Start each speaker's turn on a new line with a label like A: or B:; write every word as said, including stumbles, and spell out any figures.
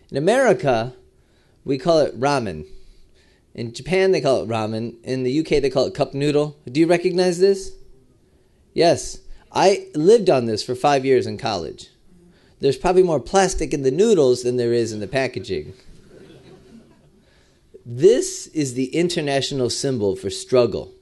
A: In America, we call it ramen. In Japan, they call it ramen. In the U K, they call it cup noodle. Do you recognize this? Yes. I lived on this for five years in college. There's probably more plastic in the noodles than there is in the packaging. This is the international symbol for struggle.